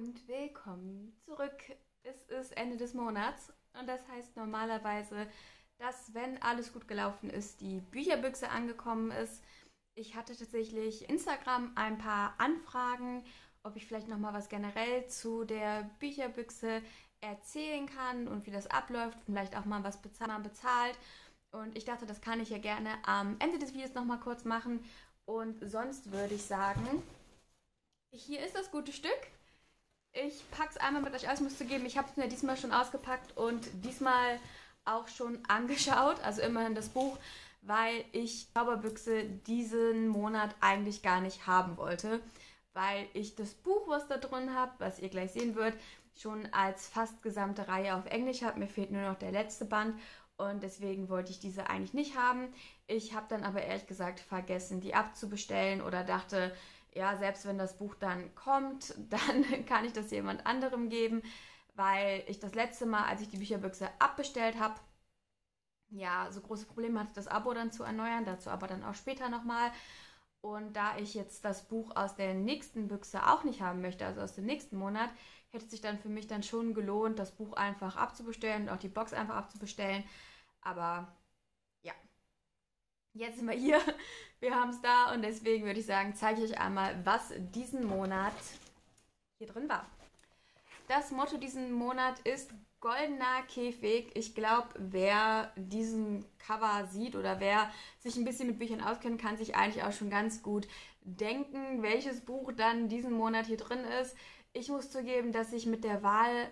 und willkommen zurück. Es ist Ende des Monats und das heißt normalerweise, dass, wenn alles gut gelaufen ist, die Bücherbüchse angekommen ist. Ich hatte tatsächlich Instagram ein paar Anfragen, ob ich vielleicht nochmal was generell zu der Bücherbüchse erzählen kann und wie das abläuft, vielleicht auch mal was bezahlt. Und ich dachte, das kann ich ja gerne am Ende des Videos nochmal kurz machen. Und sonst würde ich sagen, hier ist das gute Stück. Ich packe es einmal mit euch aus, muss zugeben, ich habe es mir diesmal schon ausgepackt und diesmal auch schon angeschaut, also immerhin das Buch, weil ich Zauberbüchse diesen Monat eigentlich gar nicht haben wollte, weil ich das Buch, was da drin habe, was ihr gleich sehen würdet, schon als fast gesamte Reihe auf Englisch habe. Mir fehlt nur noch der letzte Band und deswegen wollte ich diese eigentlich nicht haben. Ich habe dann aber ehrlich gesagt vergessen, die abzubestellen oder dachte, ja, selbst wenn das Buch dann kommt, dann kann ich das jemand anderem geben, weil ich das letzte Mal, als ich die Bücherbüchse abbestellt habe, ja, so große Probleme hatte, das Abo dann zu erneuern, dazu aber dann auch später nochmal. Und da ich jetzt das Buch aus der nächsten Büchse auch nicht haben möchte, also aus dem nächsten Monat, hätte es sich dann für mich dann schon gelohnt, das Buch einfach abzubestellen und auch die Box einfach abzubestellen. Aber ja, jetzt sind wir hier, wir haben es da und deswegen würde ich sagen, zeige ich euch einmal, was diesen Monat hier drin war. Das Motto diesen Monat ist Goldener Käfig. Ich glaube, wer diesen Cover sieht oder wer sich ein bisschen mit Büchern auskennt, kann sich eigentlich auch schon ganz gut denken, welches Buch dann diesen Monat hier drin ist. Ich muss zugeben, dass ich mit der Wahl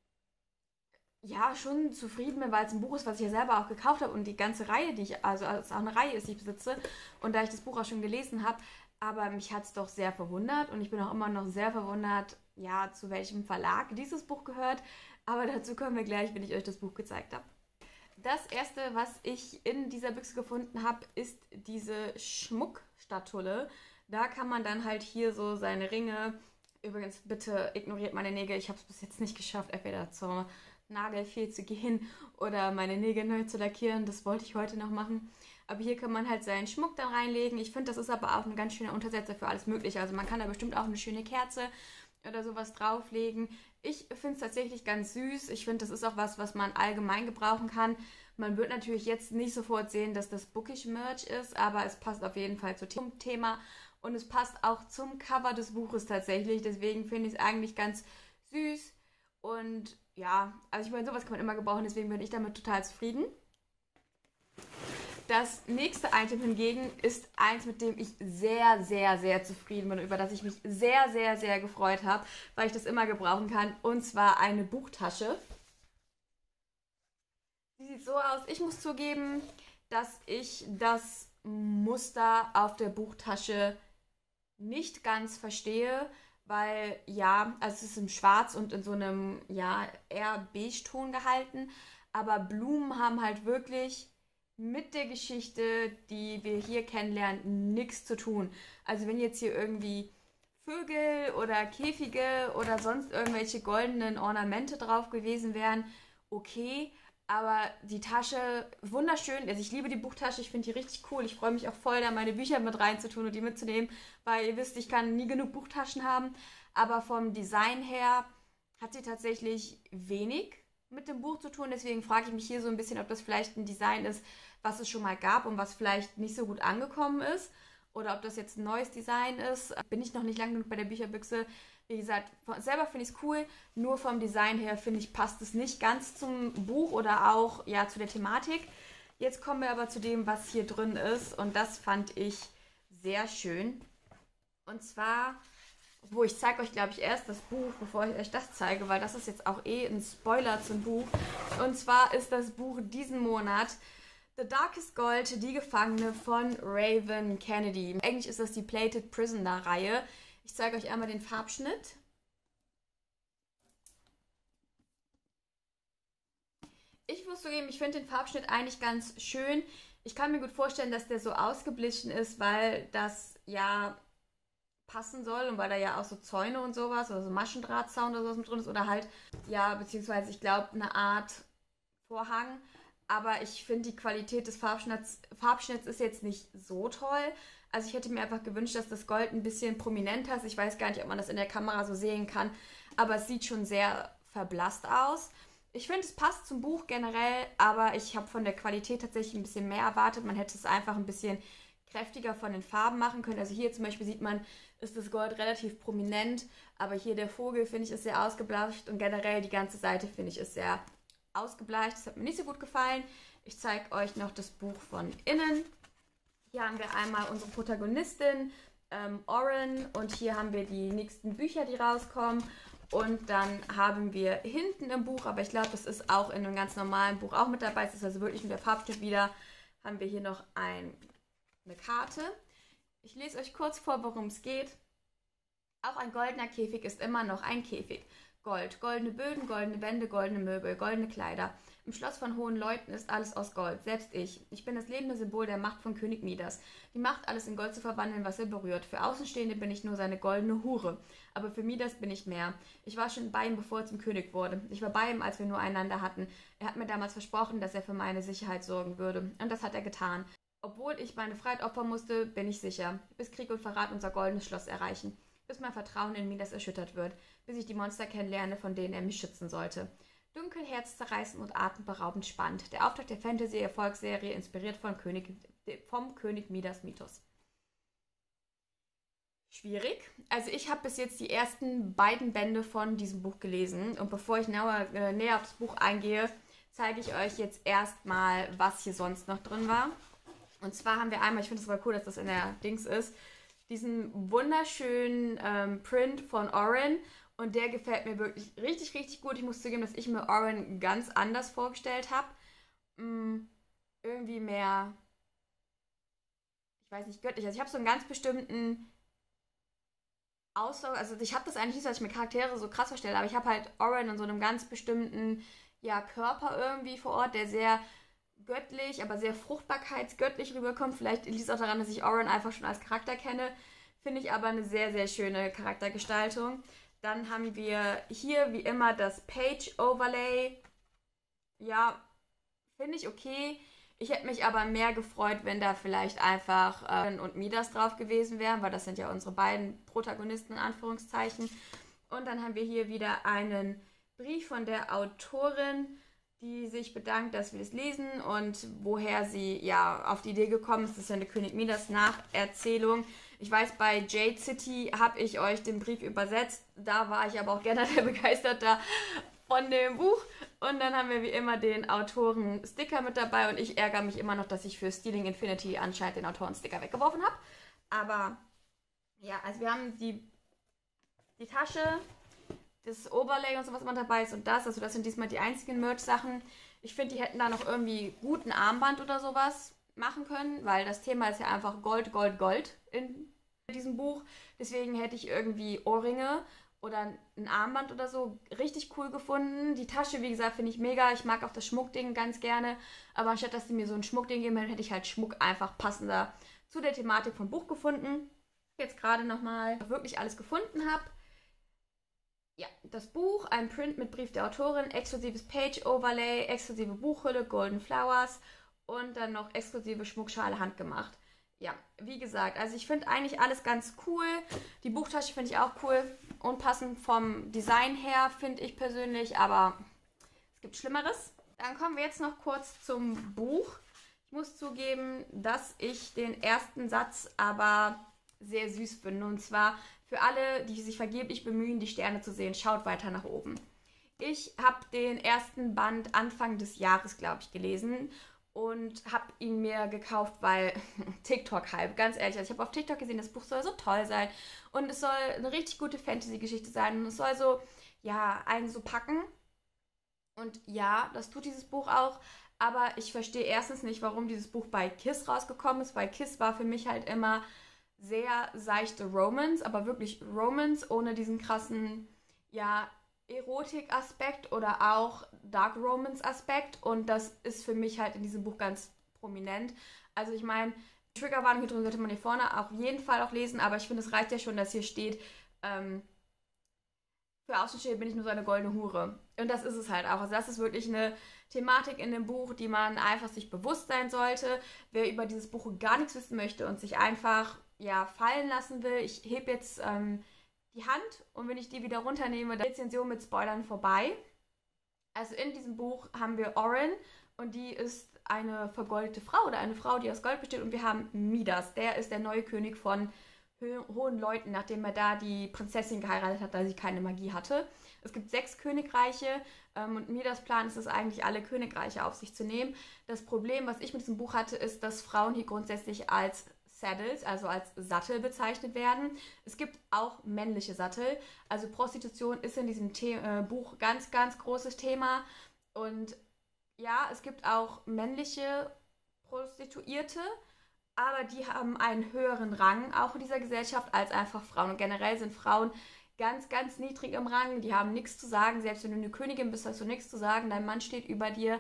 ja schon zufrieden bin, weil es ein Buch ist, was ich ja selber auch gekauft habe und die ganze Reihe, die ich, also es auch eine Reihe ist, die ich besitze und da ich das Buch auch schon gelesen habe, aber mich hat es doch sehr verwundert und ich bin auch immer noch sehr verwundert, ja, zu welchem Verlag dieses Buch gehört, aber dazu kommen wir gleich, wenn ich euch das Buch gezeigt habe. Das erste, was ich in dieser Büchse gefunden habe, ist diese Schmuckschatulle. Da kann man dann halt hier so seine Ringe, übrigens bitte ignoriert meine Nägel, ich habe es bis jetzt nicht geschafft, entweder zur Nagelfee zu gehen oder meine Nägel neu zu lackieren. Das wollte ich heute noch machen. Aber hier kann man halt seinen Schmuck dann reinlegen. Ich finde, das ist aber auch ein ganz schöner Untersetzer für alles Mögliche. Also man kann da bestimmt auch eine schöne Kerze oder sowas drauflegen. Ich finde es tatsächlich ganz süß. Ich finde, das ist auch was, was man allgemein gebrauchen kann. Man wird natürlich jetzt nicht sofort sehen, dass das Bookish Merch ist, aber es passt auf jeden Fall zum Thema und es passt auch zum Cover des Buches tatsächlich. Deswegen finde ich es eigentlich ganz süß und ja, also ich meine, sowas kann man immer gebrauchen, deswegen bin ich damit total zufrieden. Das nächste Item hingegen ist eins, mit dem ich sehr, sehr, sehr zufrieden bin, über das ich mich sehr, sehr, sehr gefreut habe, weil ich das immer gebrauchen kann, und zwar eine Buchtasche. Die sieht so aus. Ich muss zugeben, dass ich das Muster auf der Buchtasche nicht ganz verstehe, weil ja, also es ist in Schwarz und in so einem, ja, eher Beige-Ton gehalten, aber Blumen haben halt wirklich mit der Geschichte, die wir hier kennenlernen, nichts zu tun. Also wenn jetzt hier irgendwie Vögel oder Käfige oder sonst irgendwelche goldenen Ornamente drauf gewesen wären, okay, aber die Tasche, wunderschön. Also ich liebe die Buchtasche, ich finde die richtig cool. Ich freue mich auch voll, da meine Bücher mit reinzutun und die mitzunehmen, weil ihr wisst, ich kann nie genug Buchtaschen haben. Aber vom Design her hat sie tatsächlich wenig mit dem Buch zu tun. Deswegen frage ich mich hier so ein bisschen, ob das vielleicht ein Design ist, was es schon mal gab und was vielleicht nicht so gut angekommen ist. Oder ob das jetzt ein neues Design ist. Bin ich noch nicht lange genug bei der Bücherbüchse. Wie gesagt, selber finde ich es cool, nur vom Design her finde ich, passt es nicht ganz zum Buch oder auch ja zu der Thematik. Jetzt kommen wir aber zu dem, was hier drin ist, und das fand ich sehr schön. Und zwar, wo ich zeige euch, glaube ich, erst das Buch, bevor ich euch das zeige, weil das ist jetzt auch eh ein Spoiler zum Buch. Und zwar ist das Buch diesen Monat The Darkest Gold, die Gefangene von Raven Kennedy. Im Englisch ist das die Plated Prisoner Reihe. Ich zeige euch einmal den Farbschnitt. Ich muss zugeben, ich finde den Farbschnitt eigentlich ganz schön. Ich kann mir gut vorstellen, dass der so ausgeblichen ist, weil das ja passen soll und weil da ja auch so Zäune und sowas oder so Maschendrahtzaun oder sowas mit drin ist oder halt, ja, beziehungsweise ich glaube eine Art Vorhang. Aber ich finde, die Qualität des Farbschnitts ist jetzt nicht so toll. Also ich hätte mir einfach gewünscht, dass das Gold ein bisschen prominenter ist. Ich weiß gar nicht, ob man das in der Kamera so sehen kann, aber es sieht schon sehr verblasst aus. Ich finde, es passt zum Buch generell, aber ich habe von der Qualität tatsächlich ein bisschen mehr erwartet. Man hätte es einfach ein bisschen kräftiger von den Farben machen können. Also hier zum Beispiel sieht man, ist das Gold relativ prominent, aber hier der Vogel, finde ich, ist sehr ausgebleicht und generell die ganze Seite, finde ich, ist sehr ausgebleicht. Das hat mir nicht so gut gefallen. Ich zeige euch noch das Buch von innen. Hier haben wir einmal unsere Protagonistin, Oren, und hier haben wir die nächsten Bücher, die rauskommen. Und dann haben wir hinten im Buch, aber ich glaube, das ist auch in einem ganz normalen Buch auch mit dabei, es ist also wirklich mit der Farbstift wieder, haben wir hier noch eine Karte. Ich lese euch kurz vor, worum es geht. Auch ein goldener Käfig ist immer noch ein Käfig. Gold, goldene Böden, goldene Wände, goldene Möbel, goldene Kleider. Im Schloss von hohen Leuten ist alles aus Gold, selbst ich. Ich bin das lebende Symbol der Macht von König Midas. Die Macht, alles in Gold zu verwandeln, was er berührt. Für Außenstehende bin ich nur seine goldene Hure. Aber für Midas bin ich mehr. Ich war schon bei ihm, bevor er zum König wurde. Ich war bei ihm, als wir nur einander hatten. Er hat mir damals versprochen, dass er für meine Sicherheit sorgen würde. Und das hat er getan. Obwohl ich meine Freiheit opfern musste, bin ich sicher. Bis Krieg und Verrat unser goldenes Schloss erreichen. Bis mein Vertrauen in Midas erschüttert wird. Bis ich die Monster kennenlerne, von denen er mich schützen sollte. Dunkel, herzzerreißend und atemberaubend spannend. Der Auftakt der Fantasy-Erfolgsserie, inspiriert vom König Midas Mythos. Schwierig. Also ich habe bis jetzt die ersten beiden Bände von diesem Buch gelesen. Und bevor ich näher auf das Buch eingehe, zeige ich euch jetzt erstmal, was hier sonst noch drin war. Und zwar haben wir einmal, ich finde es aber cool, dass das in der Dings ist, diesen wunderschönen Print von Oren. Und der gefällt mir wirklich richtig, richtig gut. Ich muss zugeben, dass ich mir Oren ganz anders vorgestellt habe. Irgendwie mehr, ich weiß nicht, göttlich. Also ich habe so einen ganz bestimmten Ausdruck. Also ich habe das eigentlich nicht so, dass ich mir Charaktere so krass vorstelle. Aber ich habe halt Oren in so einem ganz bestimmten, ja, Körper irgendwie vor Ort, der sehr göttlich, aber sehr fruchtbarkeitsgöttlich rüberkommt. Vielleicht liegt es auch daran, dass ich Oren einfach schon als Charakter kenne. Finde ich aber eine sehr, sehr schöne Charaktergestaltung. Dann haben wir hier wie immer das Page Overlay. Ja, finde ich okay. Ich hätte mich aber mehr gefreut, wenn da vielleicht einfach und Midas drauf gewesen wären, weil das sind ja unsere beiden Protagonisten in Anführungszeichen. Und dann haben wir hier wieder einen Brief von der Autorin, die sich bedankt, dass wir das lesen und woher sie ja auf die Idee gekommen ist. Das ist ja eine König Midas Nacherzählung. Ich weiß, bei Jade City habe ich euch den Brief übersetzt. Da war ich aber auch generell begeisterter von dem Buch. Und dann haben wir wie immer den Autoren-Sticker mit dabei. Und ich ärgere mich immer noch, dass ich für Stealing Infinity anscheinend den Autoren-Sticker weggeworfen habe. Aber ja, also wir haben die Tasche, das Overlay und sowas immer dabei ist und das. Also das sind diesmal die einzigen Merch-Sachen. Ich finde, die hätten da noch irgendwie guten Armband oder sowas machen können, weil das Thema ist ja einfach Gold, Gold, Gold in diesem Buch. Deswegen hätte ich irgendwie Ohrringe oder ein Armband oder so richtig cool gefunden. Die Tasche, wie gesagt, finde ich mega. Ich mag auch das Schmuckding ganz gerne. Aber anstatt, dass die mir so ein Schmuckding geben, hätte ich halt Schmuck einfach passender zu der Thematik vom Buch gefunden. Jetzt gerade nochmal wirklich alles gefunden habe. Ja, das Buch, ein Print mit Brief der Autorin, exklusives Page-Overlay, exklusive Buchhülle, Golden Flowers und dann noch exklusive Schmuckschale handgemacht. Ja, wie gesagt, also ich finde eigentlich alles ganz cool. Die Buchtasche finde ich auch cool und passend vom Design her, finde ich persönlich, aber es gibt Schlimmeres. Dann kommen wir jetzt noch kurz zum Buch. Ich muss zugeben, dass ich den ersten Satz aber sehr süß finde. Und zwar für alle, die sich vergeblich bemühen, die Sterne zu sehen, schaut weiter nach oben. Ich habe den ersten Band Anfang des Jahres, glaube ich, gelesen und habe ihn mir gekauft, weil TikTok-Hype, ganz ehrlich. Also ich habe auf TikTok gesehen, das Buch soll so toll sein und es soll eine richtig gute Fantasy-Geschichte sein und es soll so, ja, einen so packen. Und ja, das tut dieses Buch auch, aber ich verstehe erstens nicht, warum dieses Buch bei KISS rausgekommen ist, weil KISS war für mich halt immer sehr seichte Romance, aber wirklich Romance ohne diesen krassen, ja, Erotik-Aspekt oder auch Dark Romance-Aspekt und das ist für mich halt in diesem Buch ganz prominent. Also ich meine, Triggerwarnung hier drin sollte man hier vorne auf jeden Fall auch lesen, aber ich finde, es reicht ja schon, dass hier steht, für Außenstehende bin ich nur so eine goldene Hure. Und das ist es halt auch. Also das ist wirklich eine Thematik in dem Buch, die man einfach sich bewusst sein sollte. Wer über dieses Buch gar nichts wissen möchte und sich einfach ja, fallen lassen will. Ich hebe jetzt die Hand und wenn ich die wieder runternehme, dann ist die Rezension mit Spoilern vorbei. Also in diesem Buch haben wir Oren und die ist eine vergoldete Frau oder eine Frau, die aus Gold besteht und wir haben Midas. Der ist der neue König von hohen Leuten, nachdem er da die Prinzessin geheiratet hat, da sie keine Magie hatte. Es gibt 6 Königreiche und Midas Plan ist es eigentlich, alle Königreiche auf sich zu nehmen. Das Problem, was ich mit diesem Buch hatte, ist, dass Frauen hier grundsätzlich als Saddles, also als Sattel bezeichnet werden. Es gibt auch männliche Sattel. Also Prostitution ist in diesem Buch ganz, ganz großes Thema. Und ja, es gibt auch männliche Prostituierte, aber die haben einen höheren Rang auch in dieser Gesellschaft als einfach Frauen. Und generell sind Frauen ganz, ganz niedrig im Rang. Die haben nichts zu sagen. Selbst wenn du eine Königin bist, hast du nichts zu sagen. Dein Mann steht über dir.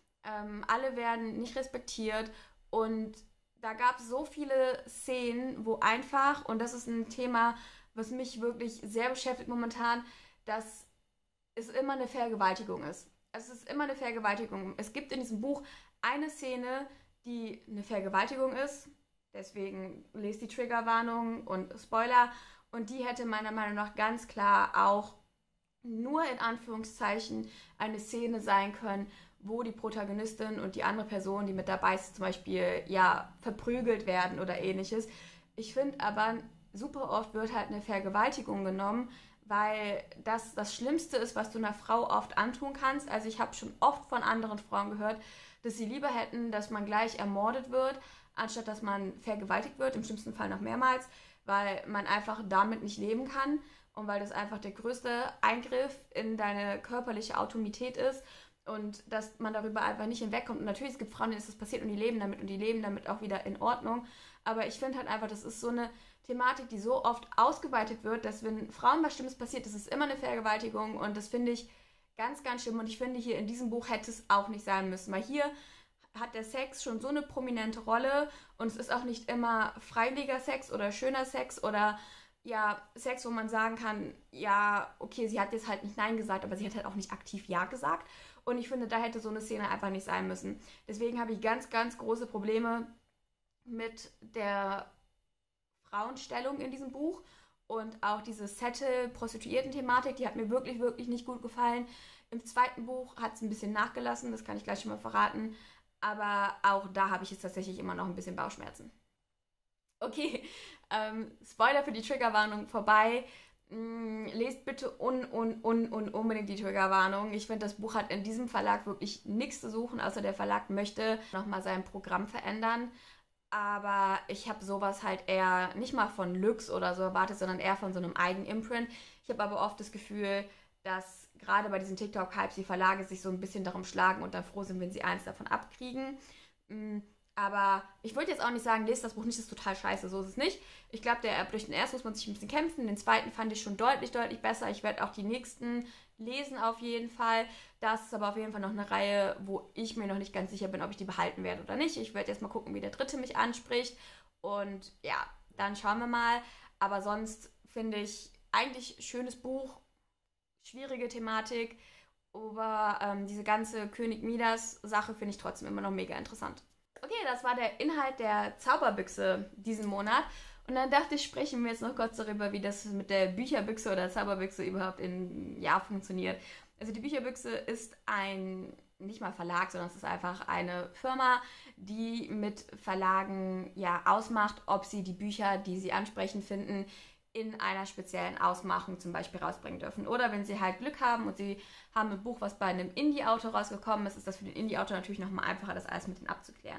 Alle werden nicht respektiert. Und da gab es so viele Szenen, wo einfach, und das ist ein Thema, was mich wirklich sehr beschäftigt momentan, dass es immer eine Vergewaltigung ist. Es ist immer eine Vergewaltigung. Es gibt in diesem Buch eine Szene, die eine Vergewaltigung ist. Deswegen lest die Triggerwarnung und Spoiler. Und die hätte meiner Meinung nach ganz klar auch nur in Anführungszeichen eine Szene sein können, wo die Protagonistin und die andere Person, die mit dabei ist, zum Beispiel ja verprügelt werden oder ähnliches. Ich finde aber, super oft wird halt eine Vergewaltigung genommen, weil das Schlimmste ist, was du einer Frau oft antun kannst. Also ich habe schon oft von anderen Frauen gehört, dass sie lieber hätten, dass man gleich ermordet wird, anstatt dass man vergewaltigt wird, im schlimmsten Fall noch mehrmals, weil man einfach damit nicht leben kann und weil das einfach der größte Eingriff in deine körperliche Autonomität ist und dass man darüber einfach nicht hinwegkommt. Und natürlich, es gibt Frauen, denen ist das passiert und die leben damit auch wieder in Ordnung. Aber ich finde halt einfach, das ist so eine Thematik, die so oft ausgeweitet wird, dass wenn Frauen was Schlimmes passiert, das ist immer eine Vergewaltigung und das finde ich ganz, ganz schlimm und ich finde, hier in diesem Buch hätte es auch nicht sein müssen, weil hier hat der Sex schon so eine prominente Rolle und es ist auch nicht immer freiwilliger Sex oder schöner Sex oder ja, Sex, wo man sagen kann, ja, okay, sie hat jetzt halt nicht Nein gesagt, aber sie hat halt auch nicht aktiv Ja gesagt und ich finde, da hätte so eine Szene einfach nicht sein müssen. Deswegen habe ich ganz, ganz große Probleme mit der Frauenstellung in diesem Buch und auch diese Settle-Prostituierten-Thematik, die hat mir wirklich, wirklich nicht gut gefallen. Im zweiten Buch hat es ein bisschen nachgelassen, das kann ich gleich schon mal verraten, aber auch da habe ich jetzt tatsächlich immer noch ein bisschen Bauchschmerzen. Okay, Spoiler für die Triggerwarnung vorbei. Lest bitte unbedingt die Triggerwarnung. Ich finde, das Buch hat in diesem Verlag wirklich nichts zu suchen, außer der Verlag möchte nochmal sein Programm verändern. Aber ich habe sowas halt eher nicht mal von Lux oder so erwartet, sondern eher von so einem Eigenimprint. Ich habe aber oft das Gefühl, dass gerade bei diesen TikTok-Hypes die Verlage sich so ein bisschen darum schlagen und dann froh sind, wenn sie eins davon abkriegen. Aber ich würde jetzt auch nicht sagen, lest das Buch nicht, das ist total scheiße, so ist es nicht. Ich glaube, durch den ersten muss man sich ein bisschen kämpfen, den zweiten fand ich schon deutlich, deutlich besser. Ich werde auch die nächsten lesen auf jeden Fall. Das ist aber auf jeden Fall noch eine Reihe, wo ich mir noch nicht ganz sicher bin, ob ich die behalten werde oder nicht. Ich werde jetzt mal gucken, wie der dritte mich anspricht und ja, dann schauen wir mal. Aber sonst finde ich eigentlich schönes Buch, schwierige Thematik, aber diese ganze König Midas Sache finde ich trotzdem immer noch mega interessant. Okay, das war der Inhalt der Zauberbüchse diesen Monat. Und dann dachte ich, sprechen wir jetzt noch kurz darüber, wie das mit der Bücherbüchse oder Zauberbüchse überhaupt im Jahr funktioniert. Also die Bücherbüchse ist nicht mal Verlag, sondern es ist einfach eine Firma, die mit Verlagen ja ausmacht, ob sie die Bücher, die sie ansprechend finden, in einer speziellen Ausmachung zum Beispiel rausbringen dürfen. Oder wenn sie halt Glück haben und sie haben ein Buch, was bei einem Indie-Autor rausgekommen ist, ist das für den Indie-Autor natürlich nochmal einfacher, das alles mit denen abzuklären.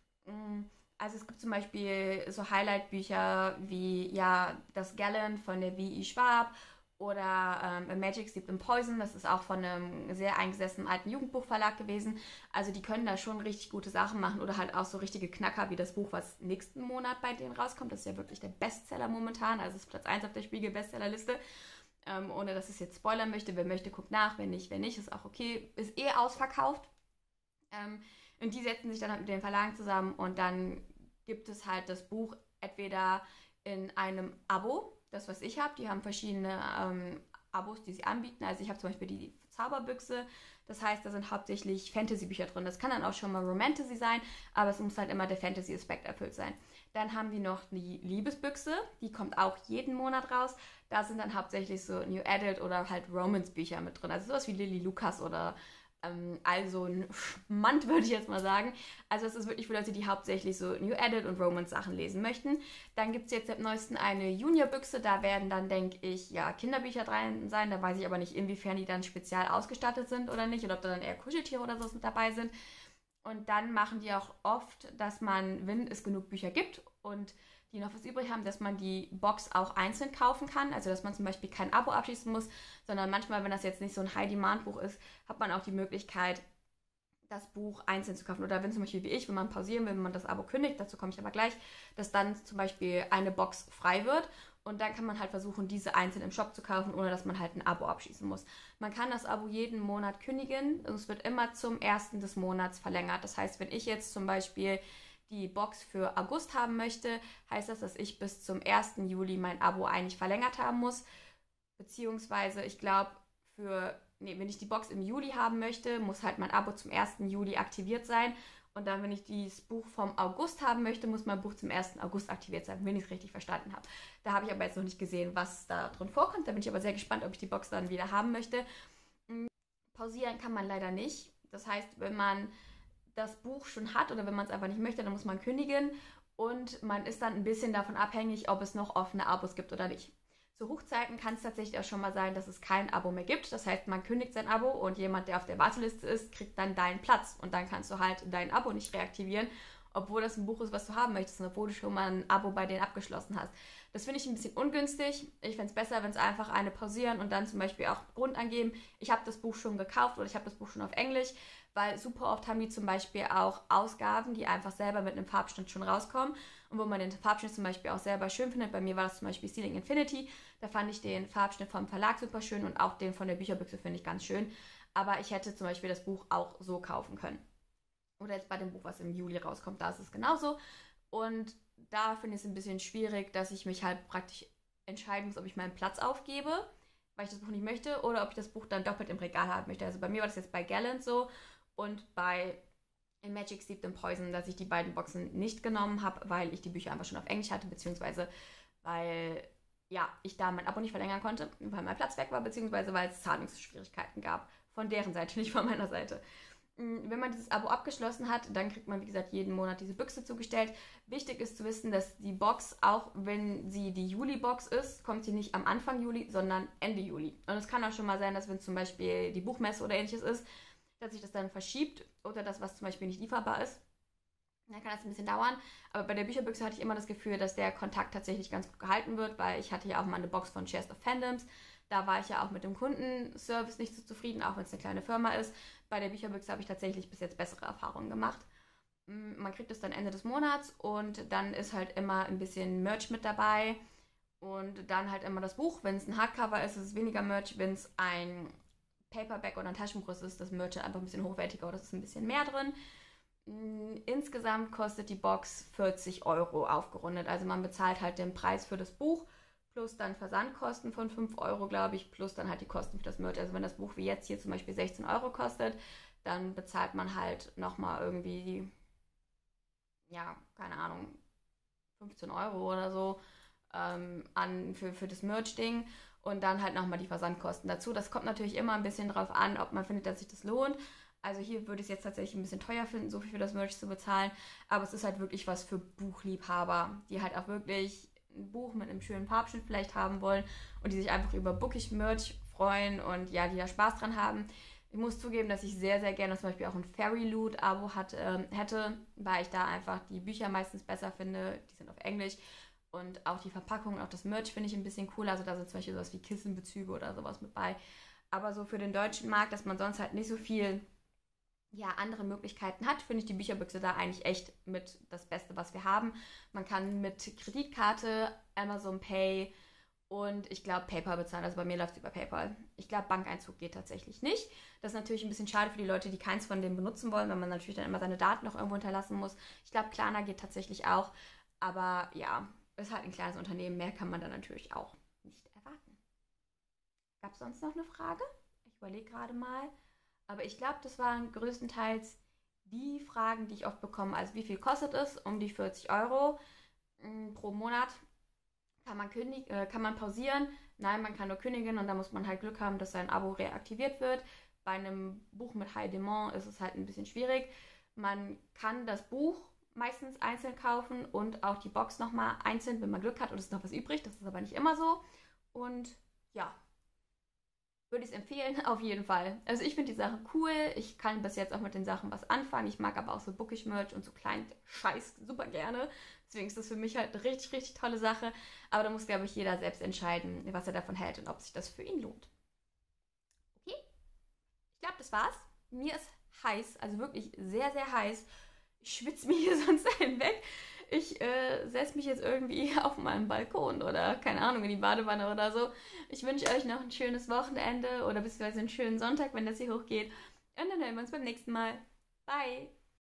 Also es gibt zum Beispiel so Highlight-Bücher wie ja das Gallant von der W.I. Schwab oder A Magic Steeped in Poison, das ist auch von einem sehr eingesessenen alten Jugendbuchverlag gewesen. Also die können da schon richtig gute Sachen machen oder halt auch so richtige Knacker wie das Buch, was nächsten Monat bei denen rauskommt. Das ist ja wirklich der Bestseller momentan, also ist Platz 1 auf der Spiegel-Bestsellerliste. Ohne dass ich es jetzt spoilern möchte. Wer möchte, guckt nach. Wenn nicht, ist auch okay. Ist eh ausverkauft. Und die setzen sich dann halt mit den Verlagen zusammen und dann gibt es halt das Buch entweder in einem Abo, das was ich habe, die haben verschiedene Abos, die sie anbieten. Also ich habe zum Beispiel die Zauberbüchse, das heißt, da sind hauptsächlich Fantasy-Bücher drin. Das kann dann auch schon mal Romantasy sein, aber es muss halt immer der Fantasy-Aspekt erfüllt sein. Dann haben wir noch die Liebesbüchse, die kommt auch jeden Monat raus. Da sind dann hauptsächlich so New Adult oder halt Romance-Bücher mit drin. Also sowas wie Lily Lucas oder also ein Schmand, würde ich jetzt mal sagen. Also es ist wirklich für Leute, die hauptsächlich so New Adult und Romance-Sachen lesen möchten. Dann gibt es jetzt seit neuestem eine Junior-Büchse. Da werden dann, denke ich, ja, Kinderbücher drin sein. Da weiß ich aber nicht, inwiefern die dann spezial ausgestattet sind oder nicht. Oder ob da dann eher Kuscheltiere oder sowas mit dabei sind. Und dann machen die auch oft, dass man, wenn es genug Bücher gibt und die noch was übrig haben, dass man die Box auch einzeln kaufen kann. Also dass man zum Beispiel kein Abo abschließen muss, sondern manchmal, wenn das jetzt nicht so ein High-Demand-Buch ist, hat man auch die Möglichkeit, das Buch einzeln zu kaufen. Oder wenn zum Beispiel wie ich, wenn man pausieren will, wenn man das Abo kündigt, dazu komme ich aber gleich, dass dann zum Beispiel eine Box frei wird. Und dann kann man halt versuchen, diese einzeln im Shop zu kaufen, ohne dass man halt ein Abo abschließen muss. Man kann das Abo jeden Monat kündigen und es wird immer zum ersten des Monats verlängert. Das heißt, wenn ich jetzt zum Beispiel die Box für August haben möchte, heißt das, dass ich bis zum 1. Juli mein Abo eigentlich verlängert haben muss. Beziehungsweise, ich glaube, wenn ich die Box im Juli haben möchte, muss halt mein Abo zum 1. Juli aktiviert sein. Und dann, wenn ich dieses Buch vom August haben möchte, muss mein Buch zum 1. August aktiviert sein, wenn ich es richtig verstanden habe. Da habe ich aber jetzt noch nicht gesehen, was da drin vorkommt. Da bin ich aber sehr gespannt, ob ich die Box dann wieder haben möchte. Pausieren kann man leider nicht. Das heißt, wenn man das Buch schon hat oder wenn man es einfach nicht möchte, dann muss man kündigen. Und man ist dann ein bisschen davon abhängig, ob es noch offene Abos gibt oder nicht. Zu Hochzeiten kann es tatsächlich auch schon mal sein, dass es kein Abo mehr gibt. Das heißt, man kündigt sein Abo und jemand, der auf der Warteliste ist, kriegt dann deinen Platz. Und dann kannst du halt dein Abo nicht reaktivieren, obwohl das ein Buch ist, was du haben möchtest und obwohl du schon mal ein Abo bei denen abgeschlossen hast. Das finde ich ein bisschen ungünstig. Ich fände es besser, wenn es einfach eine pausieren und dann zum Beispiel auch Grund angeben, ich habe das Buch schon gekauft oder ich habe das Buch schon auf Englisch, weil super oft haben die zum Beispiel auch Ausgaben, die einfach selber mit einem Farbschnitt schon rauskommen und wo man den Farbschnitt zum Beispiel auch selber schön findet. Bei mir war das zum Beispiel Stealing Infinity. Da fand ich den Farbschnitt vom Verlag super schön und auch den von der Bücherbüchse finde ich ganz schön. Aber ich hätte zum Beispiel das Buch auch so kaufen können. Oder jetzt bei dem Buch, was im Juli rauskommt, da ist es genauso. Und da finde ich es ein bisschen schwierig, dass ich mich halt praktisch entscheiden muss, ob ich meinen Platz aufgebe, weil ich das Buch nicht möchte, oder ob ich das Buch dann doppelt im Regal haben möchte. Also bei mir war das jetzt bei Gallant so und bei In Magic Steeped in Poison, dass ich die beiden Boxen nicht genommen habe, weil ich die Bücher einfach schon auf Englisch hatte, beziehungsweise weil ja, ich da mein Abo nicht verlängern konnte, weil mein Platz weg war, beziehungsweise weil es Zahlungsschwierigkeiten gab. Von deren Seite, nicht von meiner Seite. Wenn man dieses Abo abgeschlossen hat, dann kriegt man, wie gesagt, jeden Monat diese Büchse zugestellt. Wichtig ist zu wissen, dass die Box, auch wenn sie die Juli-Box ist, kommt sie nicht am Anfang Juli, sondern Ende Juli. Und es kann auch schon mal sein, dass wenn zum Beispiel die Buchmesse oder ähnliches ist, dass sich das dann verschiebt oder das, was zum Beispiel nicht lieferbar ist. Dann kann das ein bisschen dauern. Aber bei der Bücherbüchse hatte ich immer das Gefühl, dass der Kontakt tatsächlich ganz gut gehalten wird, weil ich hatte ja auch mal eine Box von Chest of Fandoms. Da war ich ja auch mit dem Kundenservice nicht so zufrieden, auch wenn es eine kleine Firma ist. Bei der Bücherbüchse habe ich tatsächlich bis jetzt bessere Erfahrungen gemacht. Man kriegt es dann Ende des Monats und dann ist halt immer ein bisschen Merch mit dabei und dann halt immer das Buch. Wenn es ein Hardcover ist, ist es weniger Merch. Wenn es ein Paperback oder ein Taschenbuch ist, das Merch einfach ein bisschen hochwertiger oder es ist ein bisschen mehr drin. Insgesamt kostet die Box 40 Euro aufgerundet. Also man bezahlt halt den Preis für das Buch plus dann Versandkosten von 5 Euro, glaube ich, plus dann halt die Kosten für das Merch. Also wenn das Buch wie jetzt hier zum Beispiel 16 Euro kostet, dann bezahlt man halt nochmal irgendwie, ja, keine Ahnung, 15 Euro oder so für das Merch-Ding und dann halt nochmal die Versandkosten dazu. Das kommt natürlich immer ein bisschen drauf an, ob man findet, dass sich das lohnt. Also hier würde ich es jetzt tatsächlich ein bisschen teuer finden, so viel für das Merch zu bezahlen. Aber es ist halt wirklich was für Buchliebhaber, die halt auch wirklich ein Buch mit einem schönen Farbschnitt vielleicht haben wollen und die sich einfach über Bookish Merch freuen und ja, die da Spaß dran haben. Ich muss zugeben, dass ich sehr, sehr gerne zum Beispiel auch ein Fairy Loot Abo hätte, weil ich da einfach die Bücher meistens besser finde. Die sind auf Englisch und auch die Verpackung, auch das Merch finde ich ein bisschen cooler. Also da sind zum Beispiel sowas wie Kissenbezüge oder sowas mit bei. Aber so für den deutschen Markt, dass man sonst halt nicht so viel andere Möglichkeiten hat, finde ich die Bücherbüchse da eigentlich echt mit das Beste, was wir haben. Man kann mit Kreditkarte, Amazon Pay und ich glaube PayPal bezahlen. Also bei mir läuft es über PayPal. Ich glaube Bankeinzug geht tatsächlich nicht. Das ist natürlich ein bisschen schade für die Leute, die keins von denen benutzen wollen, weil man natürlich dann immer seine Daten noch irgendwo hinterlassen muss. Ich glaube Klarna geht tatsächlich auch. Aber ja, ist halt ein kleines Unternehmen. Mehr kann man da natürlich auch nicht erwarten. Gab es sonst noch eine Frage? Ich überlege gerade mal. Aber ich glaube, das waren größtenteils die Fragen, die ich oft bekomme. Also wie viel kostet es? Um die 40 Euro. pro Monat kann man pausieren. Nein, man kann nur kündigen und da muss man halt Glück haben, dass sein Abo reaktiviert wird. Bei einem Buch mit High Demand ist es halt ein bisschen schwierig. Man kann das Buch meistens einzeln kaufen und auch die Box nochmal einzeln, wenn man Glück hat und es ist noch was übrig. Das ist aber nicht immer so. Und ja, würde ich es empfehlen, auf jeden Fall. Also ich finde die Sachen cool. Ich kann bis jetzt auch mit den Sachen was anfangen. Ich mag aber auch so Bookish-Merch und so kleinen Scheiß super gerne. Deswegen ist das für mich halt eine richtig, richtig tolle Sache. Aber da muss, glaube ich, jeder selbst entscheiden, was er davon hält und ob sich das für ihn lohnt. Okay, ich glaube, das war's. Mir ist heiß, also wirklich sehr, sehr heiß. Ich schwitze mir hier sonst einen weg. Ich setze mich jetzt irgendwie auf meinen Balkon oder, keine Ahnung, in die Badewanne oder so. Ich wünsche euch noch ein schönes Wochenende oder beziehungsweise einen schönen Sonntag, wenn das hier hochgeht. Und dann hören wir uns beim nächsten Mal. Bye!